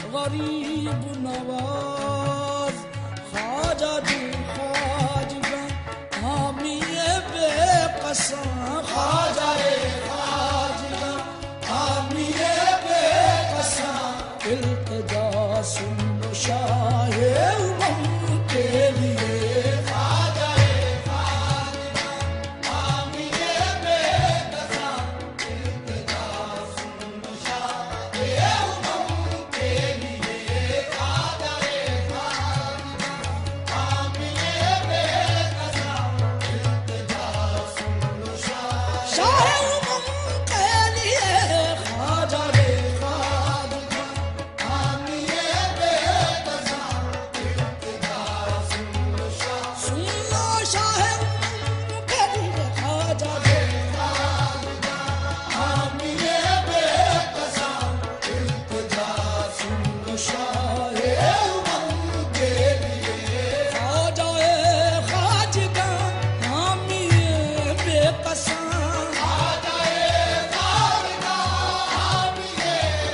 गरीब नवाज ख्वाजा दी ख्वाजगा हामिए बेकसां ख्वाजा ख्वाजगा हामिए बेकसां इल्तिजा सुन शाहे उमम के लिए ख्वाजा ख्वाजगा हामिए बेकसां इल्तिजा सुन शाहे उमम के लिए ख्वाजा ख्वाजगा हामिए बेकसां इल्तिजा सुन शाहे उमम के लिए ख्वाजा ख्वाजगा हामिए बेकसां इल्तिजा सुन शाहे उमम के लिए ख्वाजा ख्वाजगा हामिए बेकसां इल्तिजा सुन शाहे उमम के लिए ख्वाजा ख्वाजगा हामिए बेकसां ख्वाजा ख्वाजगा हामिए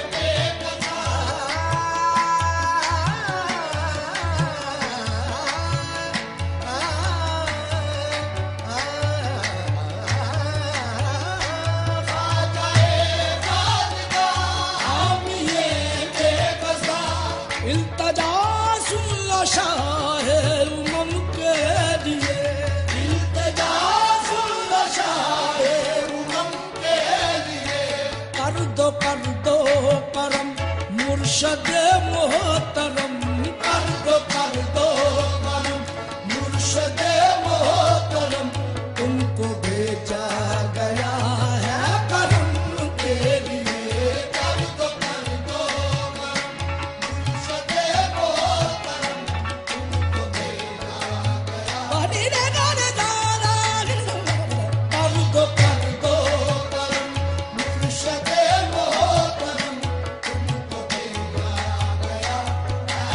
इल्तिजा सुन शाहे उमम के लिए इल्तिजा सुन शाहे उमम के लिए करदो करदो करम मुर्शद मोहतरम करदो करदो करम मुर्शद मोहतरम तुमको भेजा गया है करम के लिए करदो करदो करम मुर्शद मोहतरम तुमको भेजा गया बनी रे गाने दाना करदो करदो करम मुर्शद मोहतरम तुमको भेजा गया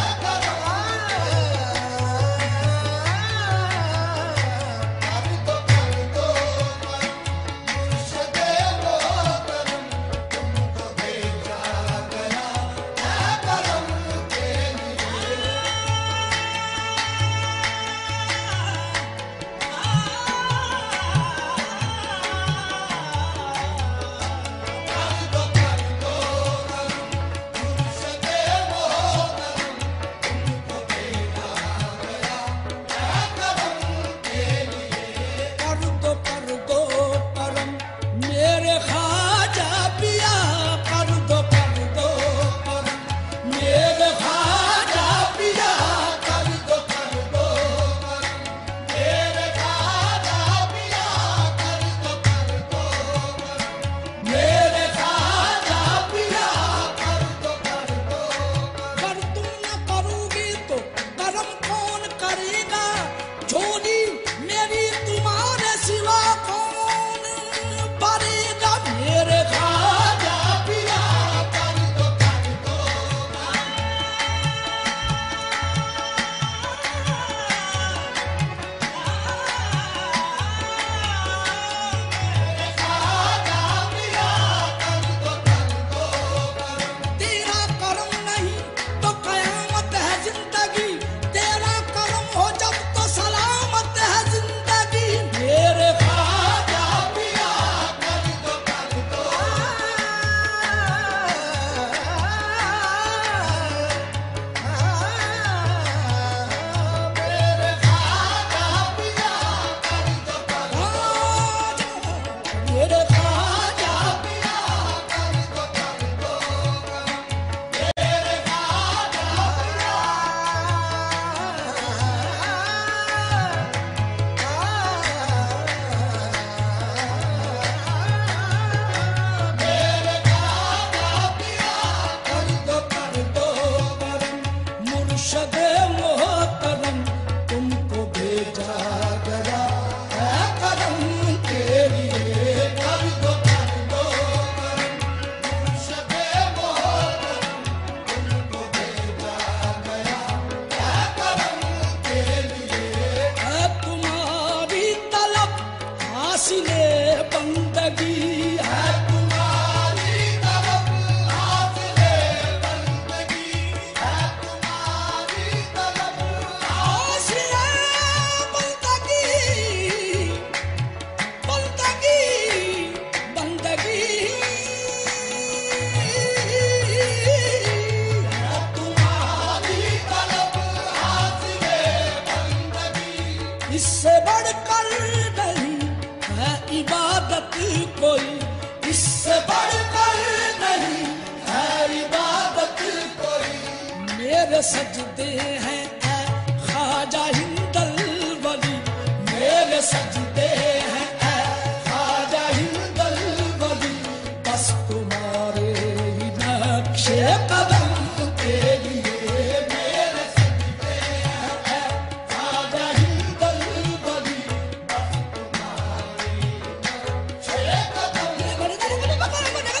इससे बढ़कर नहीं है इबादत कोई, इससे बढ़कर नहीं है इबादत कोई। मेरे सजदे हैं ऐ ख्वाजा हिंदल वली, मेरे सजदे हैं ऐ ख्वाजा हिंदल वली, बस तुम्हारे ही नक्शे कदम के लिए। मेरे सजदे हैं ऐ ख्वाजा हिंदल वली, बस तुम्हारे ही नक्शे कदम। मेरे सजदे हैं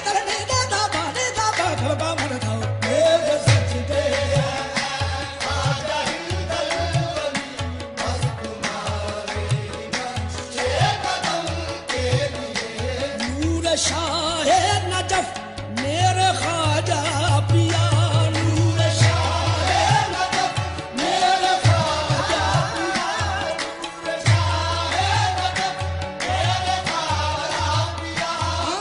शाहे नजफ मेरे ख्वाजा पिया, नूर शाहे नजफ मेरे ख्वाजा पिया, नूर शाहे नजफ मेरे ख्वाजा पिया।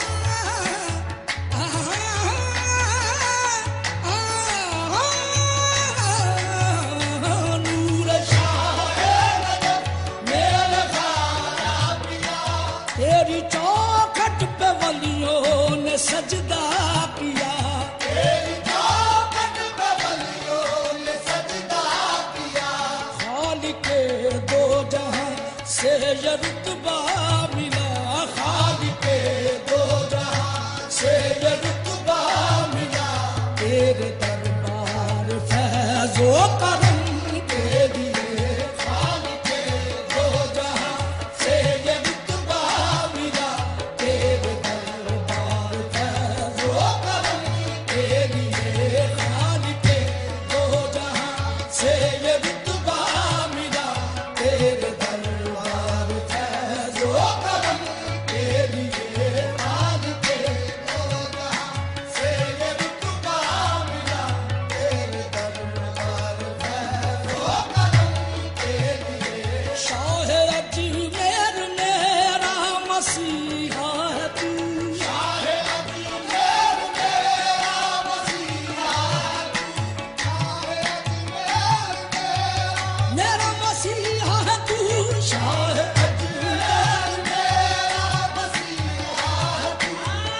नूर शाहे नजफ मेरे ख्वाजा पिया, तेरी चौखट पे वलियों ने सजदा किया, तेरी चौखट पे वलियों ने सजदा किया। खालिके दो जहां से ये रुतबा मिला, खालिके दो जहां से ये रुतबा मिला। तेरे दरबार फैज़ो करम के लिए, खालिके दो जहां से ये रुतबा मिला। तेरे दरबार फैज़ो करम के लिए, खालिके दो जहां से ये रुतबा मिला। तेरे दरबार फैज़ो करम के लिए, खालिके दो जहां से ये रुतबा मिला। तेरे दरबार फैज़ो करम के लिए। शाह अजमेर मेरा मसीहा है तू, शाह अजमेर मेरा मसीहा है तू, शाह अजमेर मेरा मसीहा है तू, शाह अजमेर मेरा मसीहा है तू।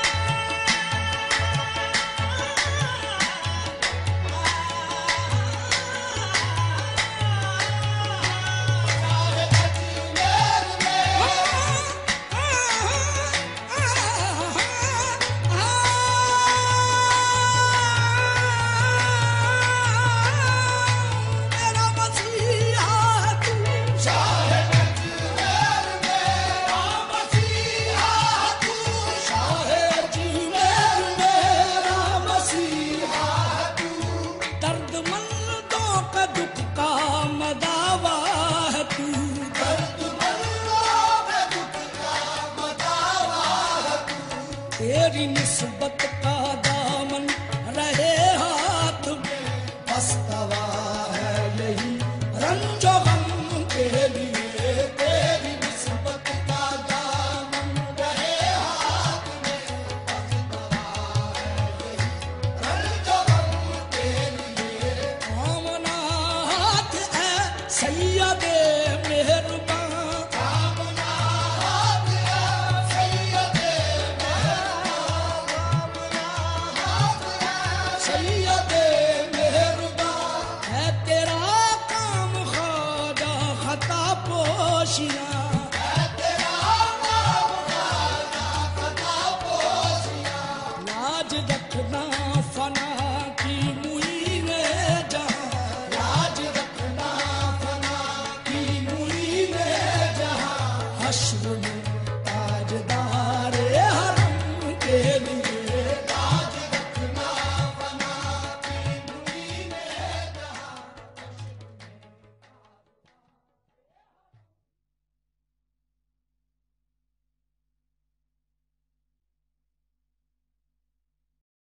मेरा मसीहा है तू, शाह अजमेर मेरा मसीहा है तू, शाह अजमेर मेरा मसीहा है तू। दर्दमंदों का दुख का मदावा है तू, दर्दमंदों का दुख का मदावा है तू। तेरी निस्बत का दामन रहे हाथ में, बस दवा है यही रंजो गम के लिए। तेरी निस्बत का दामन रहे हाथ में, बस दवा है यही रंजो गम के लिए। आमना हाथ है सैयदे मेहरबान, आमना हाथ है सैयदे मेहरबान, आमना हाथ है सैयदे मेहरबान। है तेरा काम ख्वाजा खता पोशिया, है तेरा काम ख्वाजा खता पोशिया। लाज रखना फना की मुईने जहां, लाज रखना फना की मुईने जहां। हश्र में